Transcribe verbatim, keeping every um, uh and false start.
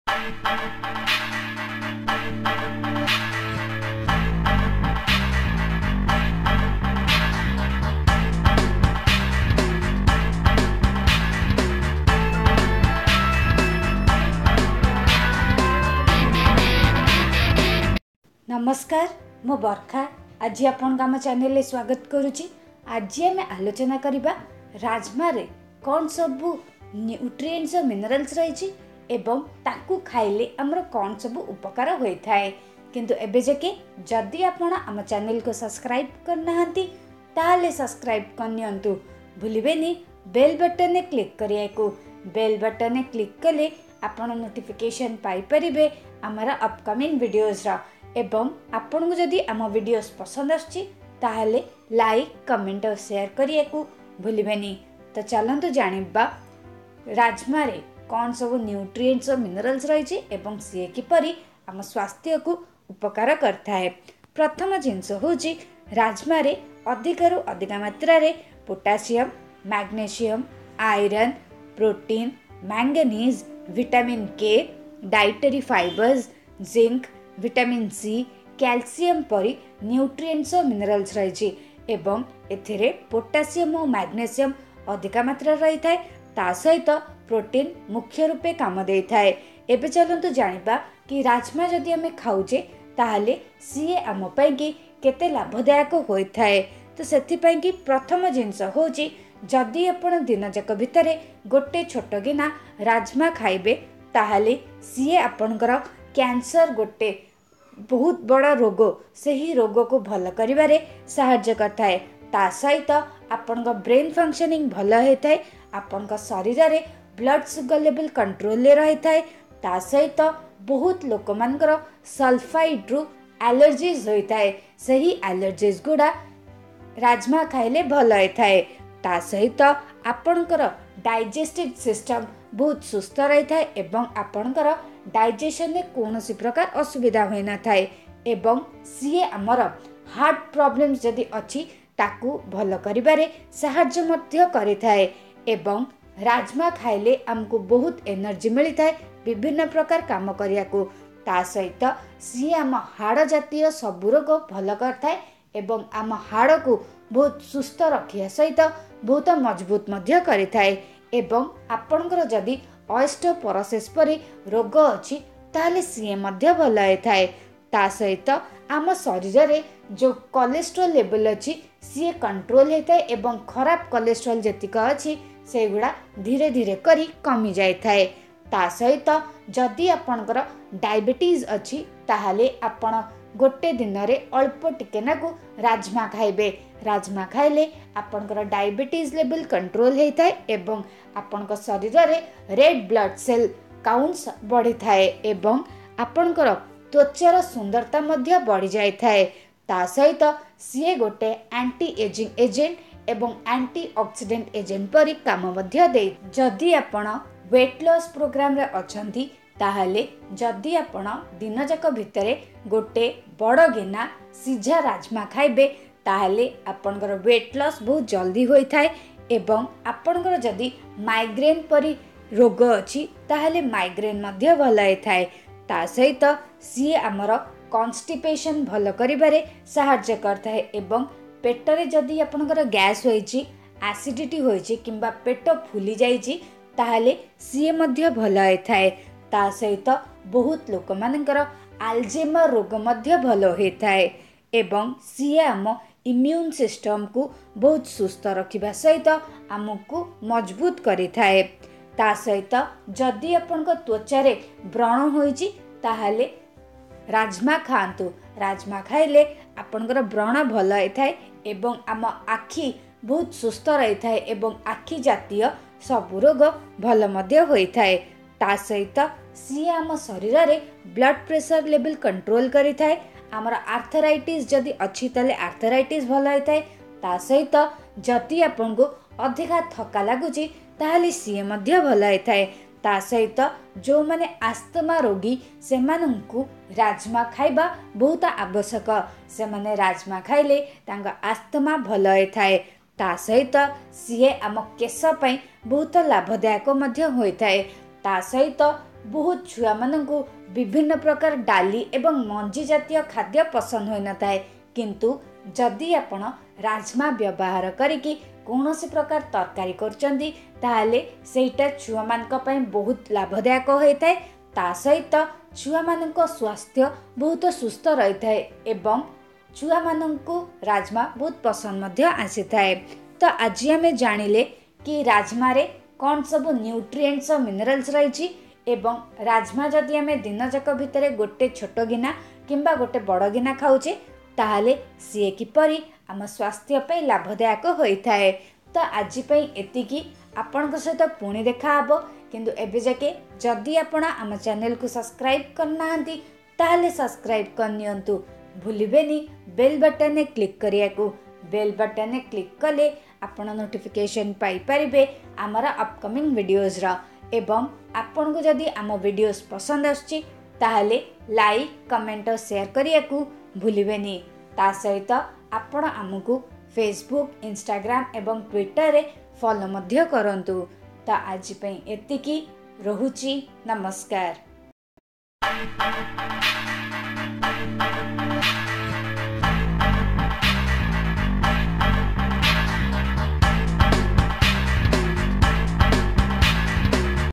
नमस्कार, मो बरखा आज आपण आम चैनल स्वागत करुच्ची। आज आम आलोचना करबा राजमा रे कौन सबू न्यूट्रिएंट्स और मिनरल्स रही एवं ताकू खाइले हमर कौन सबू उपकार होता है। किंतु एबे जके जदि आपण आम चैनल को सब्सक्राइब करना ताले सब्सक्राइब करनियंतु भूलिबेनी बेल बटन ने क्लिक करिया को। बेल बटन ने क्लिक कले आपण नोटिफिकेशन पाई परिबे हमारा अपकमिंग वीडियोस रा। एवं आपन को जदि आम वीडियोस पसंद आछि ताहले लाइक कमेंट और शेयर करिया को भूलिबेनी। तो चलंतु जानिबा राजमा रे कौन सब न्यूट्रिएंट्स और मिनरल्स रही एवं सी किपरि आम स्वास्थ्य को उपकार करता है। प्रथम जिनस होची राजमा रे अधिक रु अधिक मात्रा रे potassium, magnesium, iron, protein, manganese, vitamin K, dietary fibres, zinc, vitamin C, calcium परी न्यूट्रिएंट्स और मिनरल्स रही एवं एथिरे पोटासियम और मैग्नीशियम अधिक मात्रा रही थाए। ता सहित प्रोटीन मुख्य रूपे काम दे थाए। एबे चलंतु जानिबा कि राजमा जदि आमे खाउचे ताहले सीए आम पई कि केते लाभदायक होई थाए। तो सेथि पई कि प्रथम जिंस होची जदि आपण दिन जाक भितरे गोटे छोट गिना राजमा खाइबे ताहले सीए आपणकर कैंसर गोटे बहुत बड़ा रोग से ही रोग को भल करिबारे सहायता करता है। ता सहित आपण ब्रेन फंक्शनिंग भल होता है। आपण शरीर रे ब्लड सुगर लेवल कंट्रोल रही थाए। ता सहित बहुत लोक मानकर सल्फाइड रु एलर्जीज होता है। सही एलर्जीज गुड़ा राजमा खाइले भल होता है। ता सहित आपणकर डाइजेस्टिव सिस्टम बहुत सुस्थ रही थाए एवं आपणकर डाइजेशन में कौन सी प्रकार असुविधा होई ना थाए। एवं सीए आमर हार्ट प्रॉब्लम्स जदि अच्छी ताकू भल करिबारे सहायता मध्य करिथाए। एवं राजमा खाइले हमको बहुत एनर्जी मिली थाए विभिन्न प्रकार काम करिया को। ता सहित सीए आम हाड़ जातीय सब रोग भल करथाए एवं आम हाड़ को बहुत सुस्थ रखिया सहित बहुत मजबूत मध्य करिथाए। एवं आपणकर जदि ऑस्टियोपोरोसिस परी रोग अछि ताले सीए मध्य भल होइथाए। ता सहित आम शरीर रे जो कोलेस्ट्रॉल लेवल अछि सीए कंट्रोल होइथाए एवं खराब कोलेस्ट्रॉल जतिक अछि सेगुड़ा धीरे धीरे करी कमी जाइथाए। ता सहित जदि आपणकर डायबिटीज अछि ताहाले आपण गोटे दिन रे अल्प टिके नाकू राजमा खाइबे। राजमा खाइले आपणकर डायबिटीज लेवल कंट्रोल होइथाए एवं आपणकर शरीर रे रेड ब्लड सेल काउंट्स बढ़ी थाए एवं आपणकर त्वचार सुंदरता मध्य बढ़ी जाय थाए। ता सहित सीए गोटे एंटी एजिंग एजेंट एवं एंटी ऑक्सीडेंट एजेंट परी काम मध्य दे। जदि आपण वेट लॉस प्रोग्राम रे अछंती ताहले जदि आपण दिन जाक भितरे गोटे बड़ गिना सीझा राजमा खाइबे ताहले आपणकर वेट लॉस बहुत जल्दी होई थाए। एवं आपणकर जदि माइग्रेन परी रोग अछि ताहले माइग्रेन मध्य भल होई थाए। ता सहित सीए आमर कॉन्स्टिपेशन भल करिबारे सहायता करता है। एवं पेटरे जदि आपणकर गैस होईची, एसिडिटी होईची किंबा पेट फुली जाईची ताहले सीए मध्य भल होई थाए। ता सहित बहुत लोक मानकर अल्जाइमर रोग मध्य भल होई थाए। एवं सीए आम इम्यून सिस्टम को बहुत सुस्थ रखिबा सहित आमको मजबूत करि थाए। ता सहित जदि आपनका त्वचा रे व्रण होईची ताहाले राजमा खांतु। राजमा खाइले आपनकर व्रण भल होई थाए एवं आम आखि बहुत सुस्थ रही थाए एवं आखि जातीय सब रोग भल मध्य होई थाए। ता सहित सी आम शरीर रे ब्लड प्रेशर लेवल कंट्रोल करि थाए। आमर आर्थराइटिस जदि अच्छी ताले आर्थराइटिस भल होई थाए। ता सहित जदि आपनको अधिका थका लागुची ताहाले सी मध्य भल होई थाए। ता सहित जो माने आस्थमा रोगी से माननकु राजमा खाइबा बहुत आवश्यक। से माने राजमा खाइले तांगा आस्थमा भल होई थाए। ता सहित सी आम केश पई बहुत लाभदायक मध्य होई थाए। ता सहित बहुत छुआ माननकु विभिन्न प्रकार डाली एवं मंजी जातीय खाद्य पसंद होई न थाए किंतु जदि आपण राजमा व्यवहार करिकी कौनसी प्रकार तरकारी करचंदी ताहले सेटा छुआ मानक पई बहुत लाभदायक होइथाय। ता सहित छुआ मानक स्वास्थ्य बहुत सुस्थ रही थाए एवं छुआ माननकु राजमा बहुत पसंद मध्य आसी थाए। तो आज आमे जानिले कि राजमा रे कौन सब न्यूट्रिएंट्स और मिनरल्स रही एवं राजमा जदि आमे दिन जाक भितर गोटे छोट गिना किंबा गोटे बड़ गिना खाऊचे ताहले सी किपरि आम स्वास्थ्य पे लाभदायक होइथाए। तो आज पई एतिकी आपनक सहित पुणी देखा हबो किंतु एबे जाके जदि आपण आम चैनल को सब्सक्राइब करनाहांती ताहले सब्सक्राइब करनियंतु भूलिबेनी बेल बटन ने क्लिक करिया को। बेल बटन ने क्लिक कले आपण नोटिफिकेशन पाई परिबे आमर अपकमिंग वीडियोज रा एवं आपन को जदि आम वीडियोस पसंद आछी ताहले लाइक कमेंट और शेयर करिया को भूलिबेनी। ता सहित आपण आमको फेसबुक इंस्टाग्राम एवं ट्विटर रे फॉलो मध्य करंतु। ता आज पई एतिकी रहुची नमस्कार।